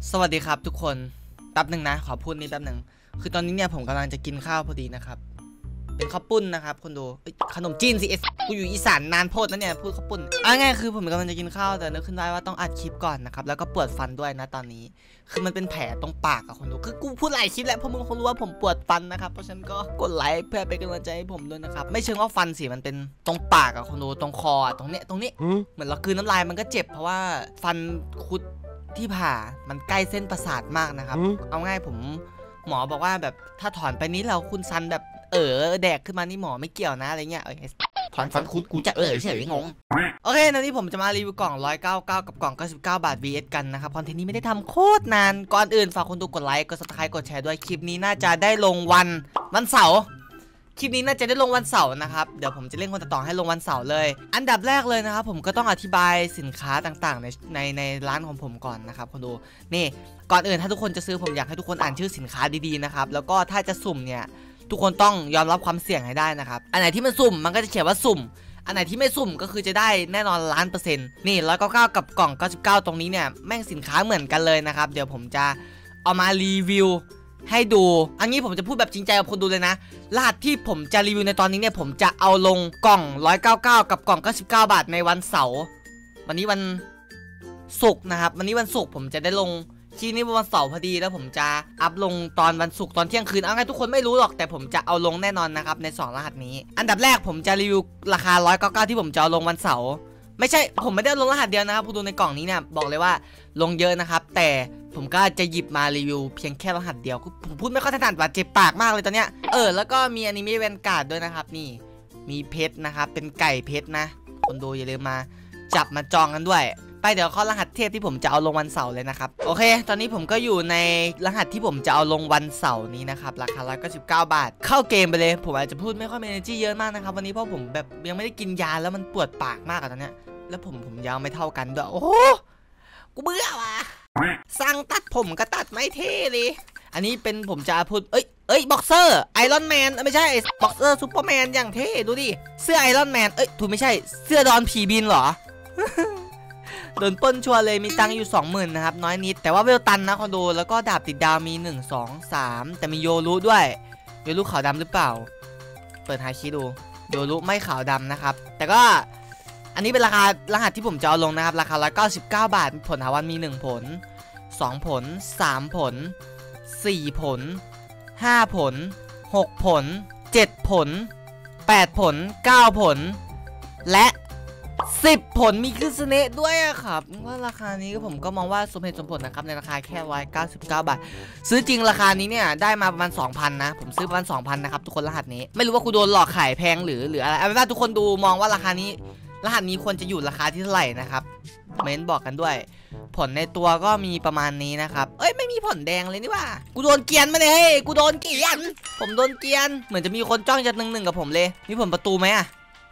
สวัสดีครับทุกคนแป๊บหนึ่งนะขอพูดนี้แป๊บหนึ่งคือตอนนี้เนี่ยผมกำลังจะกินข้าวพอดีนะครับเป็นข้าวปุ้นนะครับคนดูขนมจีนสิกูอยู่อีสานนานโพดนะเนี่ยพูดข้าวปุ้นง่ายคือผมกำลังจะกินข้าวแต่นึกขึ้นได้ว่าต้องอัดคลิปก่อนนะครับแล้วก็ปวดฟันด้วยนะตอนนี้คือมันเป็นแผลตรงปากอะคนดูคือกูพูดหลายคลิปแล้วพวกมึงคงรู้ว่าผมปวดฟันนะครับเพราะฉะนั้นก็กดไลค์เพื่อเป็นกำลังใจให้ผมด้วยนะครับไม่เชิงว่าฟันสิมันเป็นตรงปากอะคนดูตรงคอตรงนี้เหมือนเรากลืนน้ำลายมันก็เจ็บเพราะว่าฟันคุดที่ผ่ามันใกล้เส้นประสาทมากนะครับเอาง่ายผมหมอบอกว่าแบบถ้าถอนไปนี้เราคุณซันแบบแดกขึ้นมานี่หมอไม่เกี่ยวนะอะไรเงี้ยถอนฟันคุดกูจะเฉยงงโอเคตอนนี้ผมจะมารีวิวกล่อง199กับกล่อง99 บาท vs กันนะครับคอนเทนต์นี้ไม่ได้ทำโคตรนานก่อนอื่นฝากคนดูกดไลค์กด subscribe กดแชร์ด้วยคลิปนี้น่าจะได้ลงวันเสาร์คลิปนี้น่าจะได้ลงวันเสาร์นะครับเดี๋ยวผมจะเร่งคนตัดต่อให้ลงวันเสาร์เลยอันดับแรกเลยนะครับผมก็ต้องอธิบายสินค้าต่างๆในร้านของผมก่อนนะครับคนดูนี่ก่อนอื่นถ้าทุกคนจะซื้อผมอยากให้ทุกคนอ่านชื่อสินค้าดีๆนะครับแล้วก็ถ้าจะสุ่มเนี่ยทุกคนต้องยอมรับความเสี่ยงให้ได้นะครับอันไหนที่มันสุ่มมันก็จะเขียนว่าสุ่มอันไหนที่ไม่สุ่มก็คือจะได้แน่นอน1,000,000%นี่199กับกล่อง99ตรงนี้เนี่ยแม่งสินค้าเหมือนกันเลยนะครับเดี๋ยวผมจะเอามารีวิวให้ดูอันนี้ผมจะพูดแบบจริงใจกับคนดูเลยนะรหัสที่ผมจะรีวิวในตอนนี้เนี่ยผมจะเอาลงกล่อง199กับกล่อง99 บาทในวันเสาร์วันนี้วันศุกร์นะครับวันนี้วันศุกร์ผมจะได้ลงทีนี้วันเสาร์พอดีแล้วผมจะอัพลงตอนวันศุกร์ตอนเที่ยงคืนเอาไงทุกคนไม่รู้หรอกแต่ผมจะเอาลงแน่นอนนะครับใน2รหัสนี้อันดับแรกผมจะรีวิวราคา199ที่ผมจะเอาลงวันเสาร์ไม่ใช่ผมไม่ได้ลงรหัสเดียวนะครับผู้ดูในกล่องนี้เนี่ยบอกเลยว่าลงเยอะนะครับแต่ผมก็จะหยิบมารีวิวเพียงแค่รหัสเดียวผมพูดไม่ค่อยถนัดว่าเจ็บปากมากเลยตอนเนี้ยแล้วก็มีอนิเมะแวนการ์ดด้วยนะครับนี่มีเพชรนะครับเป็นไก่เพชรนะคนดูอย่าลืมมาจับมาจองกันด้วยไปเดี๋ยวข้อรหัสเทพที่ผมจะเอาลงวันเสาร์เลยนะครับโอเคตอนนี้ผมก็อยู่ในรหัสที่ผมจะเอาลงวันเสาร์นี้นะครับราคา199 บาทเข้าเกมไปเลยผมอาจจะพูดไม่ค่อยมี energy เยอะมากนะครับวันนี้เพราะผมแบบยังไม่ได้กินยาแล้วมันปวดปากมากอะตอนเนี้ยแล้วผมยาวไม่เท่ากันด้วยโอ้โหกูเบื่อว่ะสั่งตัดผมก็ตัดไม่เท่เลยอันนี้เป็นผมจะพูดบ็อกเซอร์ไอรอนแมนไม่ใช่บ็อกเซอร์ซูเปอร์แมนอย่างเท่ดูดิเสื้อไอรอนแมนถูกไม่ใช่เสื้อดอนผีบินเหรอ โดนป้นชัวร์เลยมีตังค์อยู่ 20,000 นะครับน้อยนิดแต่ว่าเวลตันนะคอนโดแล้วก็ดาบติดดาวมี1 2 3แต่มีโยรุด้วยโยรุขาวดำหรือเปล่าเปิดหาคีดูโยรุไม่ขาวดำนะครับแต่ก็อันนี้เป็นราคารหัสที่ผมจะเอาลงนะครับราคา199 บาทผลหาวันมี1ผล2ผล3ผล4ผล5ผล6ผล7ผล8ผล9ผลและ10ผลมีคือสเนะด้วยอะครับว่าราคานี้ผมก็มองว่าสมเหตุสมผลนะครับในราคาแค่199 บาทซื้อจริงราคานี้เนี่ยได้มาประมาณ 2,000 นะผมซื้อประมาณ 2,000 นะครับทุกคนรหัสนี้ไม่รู้ว่ากูโดนหลอกขายแพงหรืออะไรเอาเป็นว่าทุกคนดูมองว่าราคานี้รหัสนี้ควรจะอยู่ราคาที่เท่าไหร่นะครับเม้นบอกกันด้วยผลในตัวก็มีประมาณนี้นะครับไม่มีผลแดงเลยนี่ว่ากูโดนเกียนมาเลยเฮ้ยกูโดนเกียนผมโดนเกียนเหมือนจะมีคนจ้องจะ1-1กับผมเลยมีผลประตูไหมอะ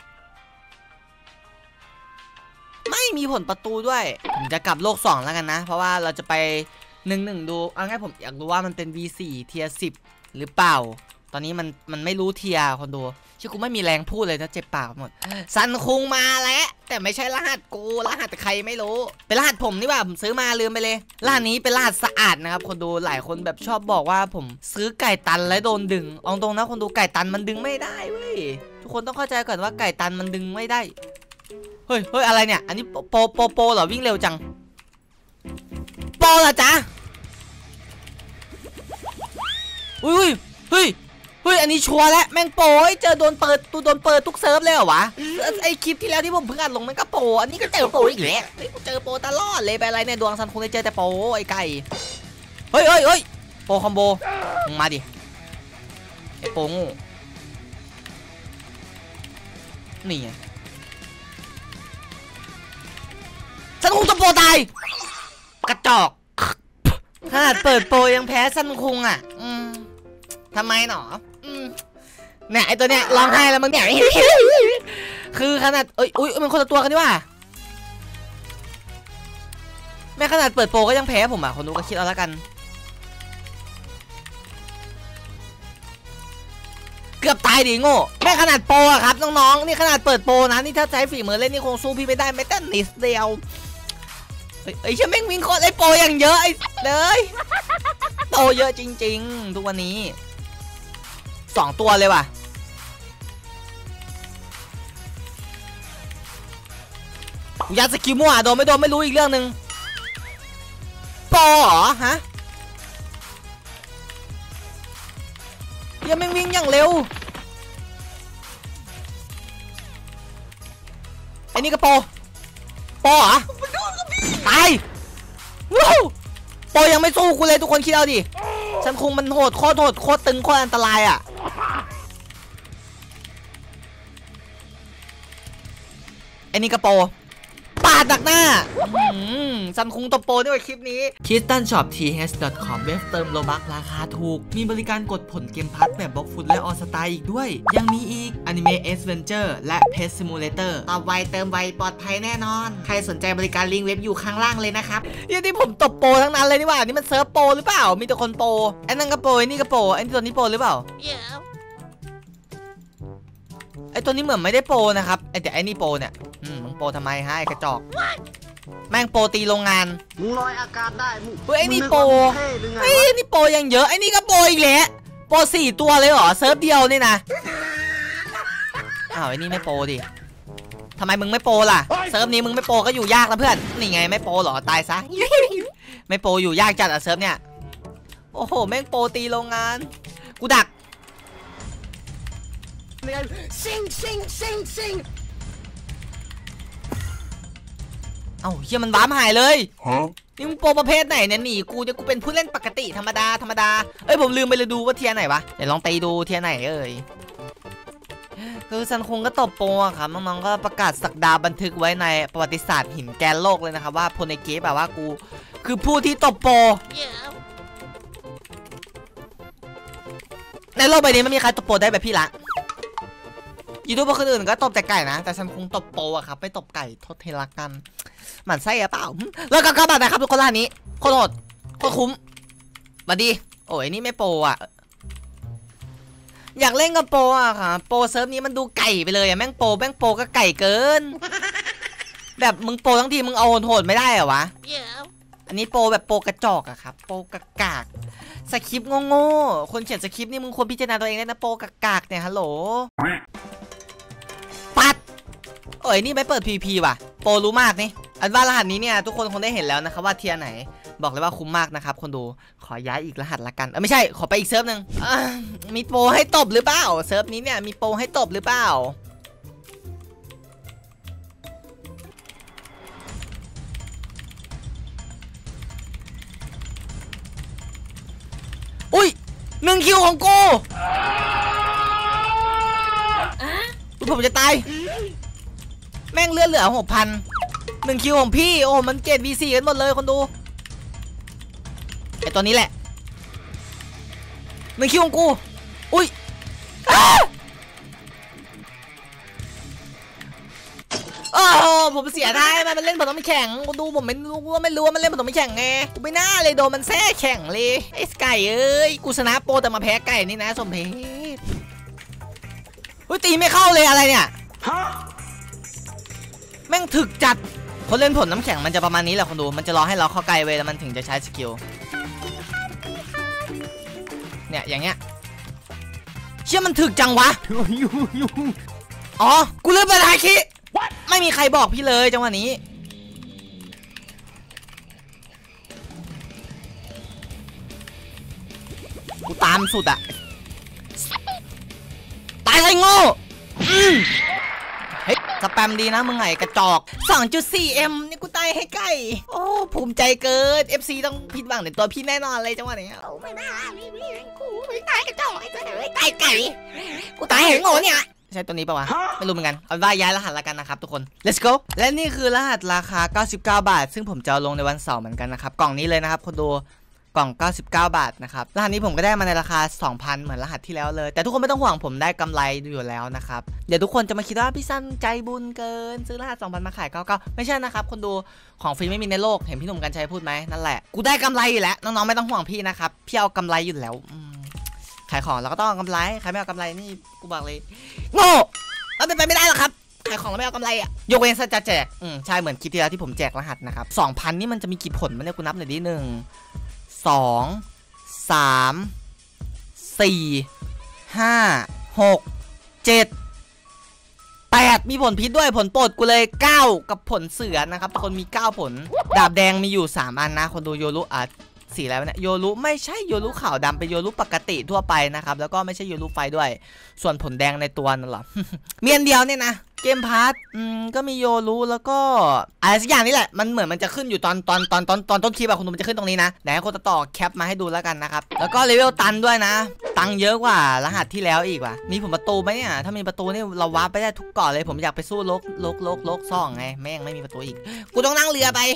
ไม่มีผลประตูด้วยผมจะกลับโลก2แล้วกันนะเพราะว่าเราจะไป1-1ดูเอาง่ายผมอยากรู้ว่ามันเป็น V4 เทียร์10หรือเปล่าตอนนี้มันไม่รู้เทียร์คนดูชื่อกูไม่มีแรงพูดเลยนะเจ็บปากหมดซันคุงมาแล้วแต่ไม่ใช่รหัสกูรหัสใครไม่รู้เป็นรหัสผมนี่ว่าผมซื้อมาลืมไปเลยรหัสนี้เป็นรหัสสะอาดนะครับคนดูหลายคนแบบชอบบอกว่าผมซื้อไก่ตันแล้วโดนดึงเอาตรงนะคนดูไก่ตันมันดึงไม่ได้เว้ยทุกคนต้องเข้าใจก่อนว่าไก่ตันมันดึงไม่ได้เฮ้ยอะไรเนี่ยอันนี้โปเหรอวิ่งเร็วจังโปเหรอจ๊ะเฮ้ยอันนี้ชัวร์แล้วแม่งโปเจอโดนเปิดทุกเซิร์ฟเลยเหรอวะไอคลิปที่แล้วที่ผมเพิ่งอัดลงมันก็โปอันนี้ก็เจอโปอีกแล้วเจอโปตลอดเลยไปอะไรเนี่ยดวงซันคงได้เจอแต่โปไอไก่เฮ้ยโปคอมโบมึงมาดิไอโปงูนี่ไงซันคุงตัวโปตายกระจอกขนาดเปิดโปยังแพ้ซันคุงอ่ะทำไมหนอเนี่ยไอตัวเนี้ยร้องไห้แล้วมึงเนี่ยคือขนาดมันคนละตัวกันดิว่าแม่ขนาดเปิดโปก็ยังแพ้ผมอ่ะคนดูก็คิดเอาละกันเกือบตายดิโง่แม่ขนาดโปอะครับน้องๆนี่ขนาดเปิดโปนะนี่ถ้าใช้ฝีมือเล่นนี่คงสู้พี่ไม่ได้ไม่แต่นิดเดียวไอ้เชี่ยแม่งวิ่งโคตรไอ้โปอย่างเยอะไอ้เลยโตเยอะจริงๆทุกวันนี้2 ตัวเลยว่ะยัดสกิลมั่วโดนไม่รู้อีกเรื่องหนึ่งโปเหรอฮะยังแม่งวิ่งอย่างเร็วไอ้นี่ก็โปเหรอตายว้าวโปยังไม่สู้กูเลยทุกคนคิดเอาดิฉันคงมันโหดโคตรตึงโคตรอันตรายอ่ะไอ้นี่ก็โปปาดดักหน้าซันคุงตบโปด้วยคลิปนี้ KristanShopTH.com เว็บเติมโลบักราคาถูกมีบริการกดผลเกมพัทแบบบล็อกฟุตและออสตาอีกด้วยยังมีอีก Anime Adventure และ Pet Simulator ตอบไวเติมไวปลอดภัยแน่นอนใครสนใจบริการลิงก์เว็บอยู่ข้างล่างเลยนะครับยี่ที่ผมตบโปทั้งนั้นเลยนี่ว่านี่มันเซิร์ฟโปหรือเปล่ามีแต่คนโปไอ้นั่นก็โปไอ้นี่ก็โปไอ้ตัวนี้โปหรือเปล่าไอ้ตัวนี้เหมือนไม่ได้โปนะครับแต่ไอ้นี่โปเนี่ยมึงโปทำไมฮะไอ้กระจอกแม่งโปตีโรงงานมึงลอยอากาศได้ไอ้นี่โปไอ้นี่โปยังเยอะไอ้นี่ก็โปอีกแล้วโป4 ตัวเลยเหรอเซิร์ฟเดียวนี่นะอ้าวไอ้นี่ไม่โปดิทำไมมึงไม่โปล่ะเซิร์ฟนี้มึงไม่โปก็อยู่ยากนะเพื่อนนี่ไงไม่โปเหรอตายซะไม่โปอยู่ยากจัดอะเซิร์ฟเนี่ยโอ้โหแม่งโปตีโรงงานกูดักซิงเอ้าเฮียมันว้ามหายเลยนี่มึงโปรประเภทไหนเนี่ยหนีกูจะกูเป็นผู้เล่นปกติธรรมดาเอ้ยผมลืมไปเลยดูว่าเทียไหนวะเดี๋ยวลองตีดูเทียไหนเอ้ยคือซันคงก็ตบโปรครับน้องๆก็ประกาศสักดาบันทึกไว้ในประวัติศาสตร์หินแกนโลกเลยนะครับว่าโพเนเกะแบบว่ากูคือผู้ที่ตบโปรในโลกใบนี้ไม่มีใครตบโปรได้แบบพี่ละยูทูบเบอร์คนอื่นก็ตบแต่ไก่นะแต่ฉันคงตบโปอะครับไม่ตบไก่ทดเทลักกันหมั่นไส้อะเปล่าแล้วก็บัตรนะครับทุกคนร้านนี้โคตรโหดโคตรคุ้มมาดีโอ้ยนี่ไม่โปอะอยากเล่นกับโปอะค่ะโปเซิร์ฟนี้มันดูไก่ไปเลยอะแม่งโปก็ไก่เกินแบบมึงโปทั้งทีมึงเอาโหดไม่ได้เหรอวะอันนี้โปแบบโปกระจอกอะครับโปกากากสคริปต์โง่ๆคนเขียนสคริปต์นี่มึงควรพิจารณาตัวเองได้นะโปกากเนี่ยฮัลโหลปัดโอ้ยนี่ไม่เปิด PVP ว่ะโปรู้มากนี่อันว่ารหัสนี้เนี่ยทุกคนคงได้เห็นแล้วนะครับว่าเทียร์ไหนบอกเลยว่าคุ้มมากนะครับคนดูขอย้ายอีกรหัสละกันไม่ใช่ขอไปอีกเซิร์ฟหนึ่งมีโปให้ตบหรือเปล่าเซิร์ฟนี้เนี่ยมีโปให้ตบหรือเปล่าอุ้ย1 คิวของกูผมจะตายแม่งเหลือ 6,000 1 คิวของพี่โอ้มันเกรด V4 กันหมดเลยคนดูไอตัวนี้แหละ1 คิวของกูอุ้ยโอ้ผมเสียดายมันเล่นผสมแข่งคนดูผมไม่รู้ว่ามันเล่นผสมแข่งไงกูไม่น่าเลยโดนมันแท้แข่งเลยไอ้ไก่เอ้ยกูชนะโปรแต่มาแพ้ไก่นี่นะสมเพชตีไม่เข้าเลยอะไรเนี่ยแม่งถึกจัดคนเล่นผลน้ำแข็งมันจะประมาณนี้แหละคนดูมันจะรอให้เราเข้าใกล้เว้ยแล้วมันถึงจะใช้สกิลเนี่ยอย่างเงี้ยเชื่อมันถึกจังวะอ๋อกูเลือกไปทาคิไม่มีใครบอกพี่เลยจังหวะนี้กูตามสุดอะตายเลยโง่เฮ้ยสแปมดีนะมึงไงกระจอก 2.4M นี่กูตายให้ไก่โอ้ภูมิใจเกิน FC ต้องผิดหวังในตัวพี่แน่นอนเลยจังหวะนี้ไม่น่ากูไม่ตายกระจอกไอ้ตัวไหนตายไก่กูตายให้โง่เนี่ยใช่ตัวนี้ปะวะไม่รู้เหมือนกันเอาว่าย้ายรหัสละกันนะครับทุกคน let's go และนี่คือรหัสราคา99 บาทซึ่งผมจะลงในวันเสาร์เหมือนกันนะครับกล่องนี้เลยนะครับคนดูกล่อง99 บาทนะครับรหัสนี้ผมก็ได้มาในราคา 2,000 เหมือนรหัสที่แล้วเลยแต่ทุกคนไม่ต้องห่วงผมได้กำไรอยู่แล้วนะครับเดี๋ยวทุกคนจะมาคิดว่าพี่สั้นใจบุญเกินซื้อรหัส 2,000 มาขาย99ไม่ใช่นะครับคนดูของฟรีไม่มีในโลกเห็นพี่หนุ่มกัญชัยพูดไหมนั่นแหละกูได้กำไรอยู่แล้วน้องๆไม่ต้องห่วงพี่นะครับพี่เอากำไรอยู่แล้วขายของเราก็ต้องเอากำไรใครไม่เอากำไรนี่กูบอกเลยโง่มันเป็นไปไม่ได้หรอกครับใคขายของแล้วไม่เอากำไรอ่ะยกเว้นจะแจกใช่เหมือนคลิปที่แล้วที่ผมแจกรหัสนะครับ 2,000 นี่มันจะมีกี่ผลมันเนี่ยกูนับหน่อยดิ1 2 3 4 5 6 7 8มีผลพิษด้วยผลโปรดกูเลย9กับผลเสือนะครับคนมี9ผลดาบแดงมีอยู่3อันนะคนดูโยรุสีอะไรเนี่ยโยรุไม่ใช่โยรุขาวดำเป็นโยรุปกติทั่วไปนะครับแล้วก็ไม่ใช่โยรุไฟด้วยส่วนผลแดงในตัวนั่นหรอ มีอันเดียวเนี่ยนะเกมพาร์ทก็มีโยรุแล้วก็อะไรสักอย่างนี่แหละมันเหมือนมันจะขึ้นอยู่ตอนต้นคลิปอะคุณดูมันจะขึ้นตรงนี้นะไหนให้คนต่อแคปมาให้ดูแล้วกันนะครับแล้วก็เลเวลตันด้วยนะตังเยอะกว่ารหัสที่แล้วอีกว่ะมีผมประตูไหมเนี่ยถ้ามีประตูนี่เราวาร์ปไปได้ทุกเกาะเลยผมอยากไปสู้ลกซ่องไงแม่งไม่มีประตูอีกกูต้องนั่งเรือไป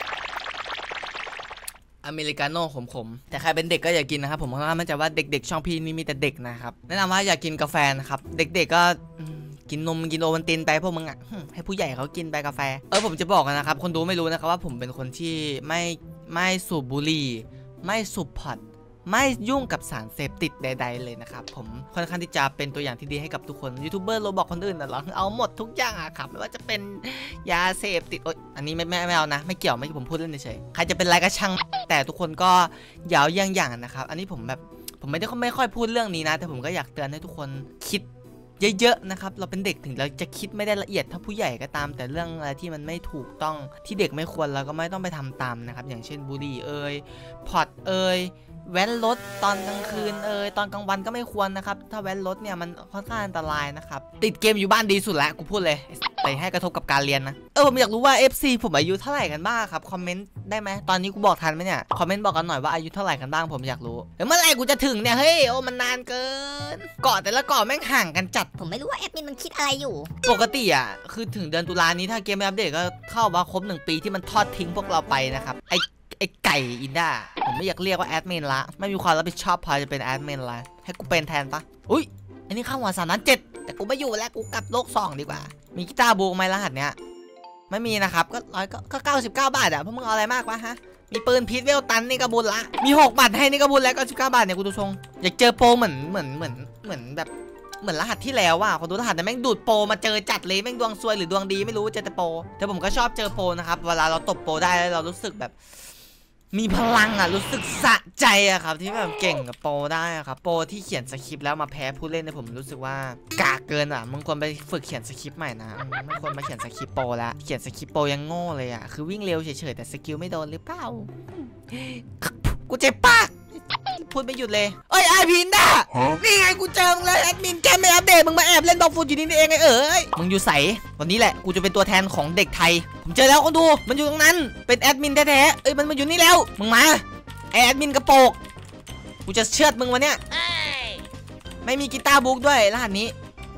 อเมริกาโน่ขมแต่ใครเป็นเด็กก็อย่ากินนะครับผมเพราะว่ามันจะว่าเด็กๆช่องพี่นี่มีแต่เด็กนะครับแนะนำว่าอย่ากินกาแฟนะครับเด็กๆก็กินนมกินโอวัลตินไปพวกมึงอ่ะให้ผู้ใหญ่เขากินไปกาแฟผมจะบอกนะครับคนดูไม่รู้นะครับว่าผมเป็นคนที่ไม่สูบบุหรี่ไม่สูบพอตไม่ยุ่งกับสารเสพติดใดๆเลยนะครับผมค่อนข้างที่จะเป็นตัวอย่างที่ดีให้กับทุกคนยูทูบเบอร์โรบอกคนอื่นน่ะหรอเอาหมดทุกอย่างอะครับไม่ว่าจะเป็นยาเสพติดอันนี้ไม่เอานะไม่เกี่ยวไม่ผมพูดเล่นเฉยใครจะเป็นอะไรก็ช่างแต่ทุกคนก็อย่าเอาอย่างนะครับอันนี้ผมไม่ค่อยพูดเรื่องนี้นะแต่ผมก็อยากเตือนให้ทุกคนคิดเยอะๆนะครับเราเป็นเด็กถึงเราจะคิดไม่ได้ละเอียดถ้าผู้ใหญ่ก็ตามแต่เรื่องอะไรที่มันไม่ถูกต้องที่เด็กไม่ควรเราก็ไม่ต้องไปทำตามนะครับอย่างเช่นบุหรี่พอตแว้นรถตอนกลางคืนตอนกลางวันก็ไม่ควรนะครับถ้าแว้นรถเนี่ยมันค่อนข้างอันตรายนะครับติดเกมอยู่บ้านดีสุดแล้วกูพูดเลยไปให้กระทบกับการเรียนนะผมอยากรู้ว่า FC ผมอายุเท่าไหร่กันบ้างครับคอมเมนต์ได้ไหมตอนนี้กูบอกทันไหมเนี่ยคอมเมนต์บอกกันหน่อยว่าอายุเท่าไหร่กันบ้างผมอยากรู้เมื่อไหร่กูจะถึงเนี่ยเฮ้ยมันนานเกินเกาะแต่ละเกาะแม่งห่างกันจัดผมไม่รู้ว่าแอดมินมันคิดอะไรอยู่ปกติคือถึงเดือนตุลานี้ถ้าเกมไม่อัปเดตก็เข้ามาครบ1 ปีที่มันทอดทิ้งพวกเราไปนะครับไอ้ไก่อินด้าผมไม่อยากเรียกว่าแอดมินละไม่มีความรับผิดชอบพอจะเป็นแอดมินละให้กูเป็นแทนปะอุ้ยอันนี้ข้าวหัว3,700,000แต่กูไม่อยู่แล้วกูกลับโลก2ดีกว่ามีกีตาร์บูไหมรหัสเนี้ยไม่มีนะครับก็99 บาทพวกมึงเอาอะไรมากวะฮะมีปืนพิษเวลตันนี่ก็บุญละมี6 บาทให้นี่ก็บุญแล้ว99 บาทเนี่ยกูดูทรงอยากเจอโปรเหมือนแบบเหมือนรหัสที่แล้วว่ะคนดูรหัสเนี่ยแม่งดูดโปรมาเจอจัดเลยแม่งดวงซวยหรือดวงดีไม่รู้เจอแต่โปรแต่ผมก็ชอบเจอโปรนะครับเวลาเราตบโปรได้แล้วเรารู้สึกแบบมีพลังรู้สึกสะใจครับที่แบบเก่งกับโปรได้ครับโปรที่เขียนสคริปต์แล้วมาแพ้ผู้เล่นเนี่ยผมรู้สึกว่ากากเกินมึงควรไปฝึกเขียนสคริปต์ใหม่นะไม่ควรมาเขียนสคริปต์โปรแล้วเขียนสคริปต์โปรยังโง่เลยคือวิ่งเร็วเฉยๆแต่สกิลไม่โดนหรือเปล่ากูเจ็บปากพูดไม่หยุดเลยไอพินด้านี่ไงกูเจอมึงแล้วแอดมินแกไม่อัปเดตมึงมาแอบเล่นดอกฟูดอยู่นี่เองไงมึงอยู่ใสวันนี้แหละกูจะเป็นตัวแทนของเด็กไทยผมเจอแล้วคนดูมันอยู่ตรงนั้นเป็นแอดมินแท้ๆมันมาอยู่นี่แล้วมึงมาแอดมินกระโปกกูจะเชือดมึงวันเนี้ยไม่มีกีตาร์บุ๊กด้วยรหัสนี้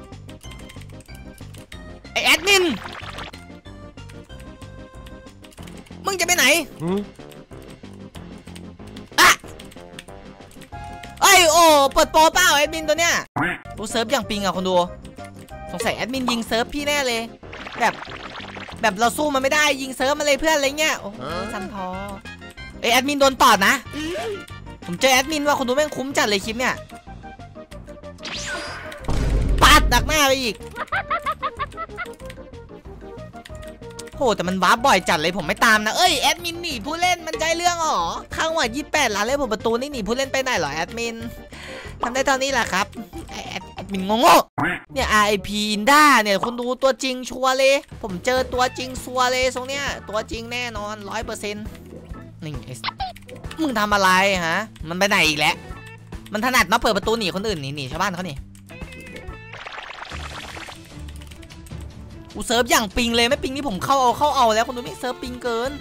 ไอแอดมินมึงจะไปไหนเปิดโปรเปล่าแอดมินตัวเนี้ยกูเซิร์ฟอย่างปิงคนดูสงสัยแอดมินยิงเซิร์ฟพี่แน่เลยแบบเราสู้มันไม่ได้ยิงเซิร์ฟมาเลยเพื่อนอะไรเงี้ยโอ้โหซันทอแอดมินโดนตอดนะผมเจอแอดมินว่าคนดูแม่งคุ้มจัดเลยคลิปเนี่ยปัดดักหน้าไปอีกโหแต่มันวาร์ปบ่อยจัดเลยผมไม่ตามนะแอดมินหนีผู้เล่นมันใจเรื่องหรอข้างหัว28 ล้านเลยผมประตูนี่หนีผู้เล่นไปไหนหรอแอดมินทำได้เท่านี้แหละครับแอดมินงงเนี่ย RIP อินด้าเนี่ยคุณดูตัวจริงชัวร์เลยผมเจอตัวจริงชัวร์เลยตรงเนี้ยตัวจริงแน่นอน 100%นี่มึงทำอะไรฮะมันไปไหนอีกแล้วมันถนัดมาเปิดประตูหนีคนอื่นหนีชาวบ้านเขานี่กูเซิร์ฟอย่างปิงเลยไม่ปิงนี่ผมเข้าเอาแล้วคนดูไม่เซิร์ฟปิงเกิน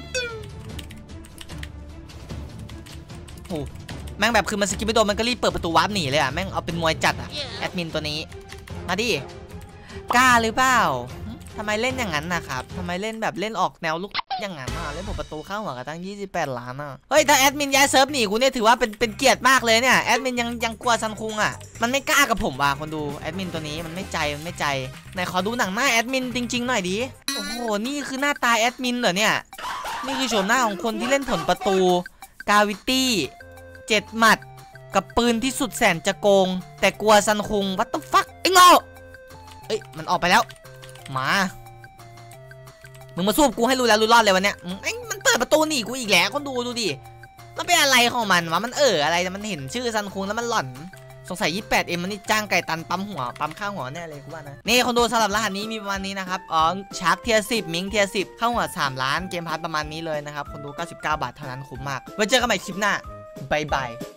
โอ้แม่งแบบคือมันสกิปไม่โดนมันก็รีบเปิดประตูวาร์ปหนีเลยแม่งเอาเป็นมวยจัดแอดมินตัวนี้มาดิกล้าหรือเปล่าทำไมเล่นอย่างนั้นนะครับทำไมเล่นแบบเล่นออกแนวลุกอย่างนั้นเล่นผมประตูเข้าหัวกันตั้ง28 ล้านเฮ้ยถ้าแอดมินย้ายเซิร์ฟหนีกูเนี่ยถือว่าเป็นเกียรติมากเลยเนี่ยแอดมินยังกลัวซันคุงมันไม่กล้ากับผมคนดูแอดมินตัวนี้มันไม่ใจไหนขอดูหนังหน้าแอดมินจริงๆหน่อยดิโอ้โหนี่คือหน้าตาแอดมินเหรอเนี่ยนี่คือโฉมหน้าของคนที่เล่นผลประตูกาวิตี้7 หมัดกับปืนที่สุดแสนจะโกงแต่กลัวซันคุงวัตถุฟักไอ้โง่มันออกไปแล้วมามึงมาสู้กูให้รู้แล้วรู้รอดเลยวันเนี้ยมันเปิดประตูหนีกูอีกแล้วคนดูดิมันเป็นอะไรของมันวะมันอะไรมันเห็นชื่อซันคุงแล้วมันหล่อนสงสัย 28M มันนี่จ้างไก่ตันปั๊มหัวปั๊มข้างหัวแน่เลยกูว่านะนี่คนดูสำหรับรหัสนี้มีประมาณนี้นะครับชาร์กเทียร์10มิงเทียร์10ข้างหัว3 ล้านเกมพาร์ทประมาณนี้เลยนะครับคนดู99 บาทเท่านั้นคุ้มมากไว้เจอกันใหม่คลิปหน้าบายบาย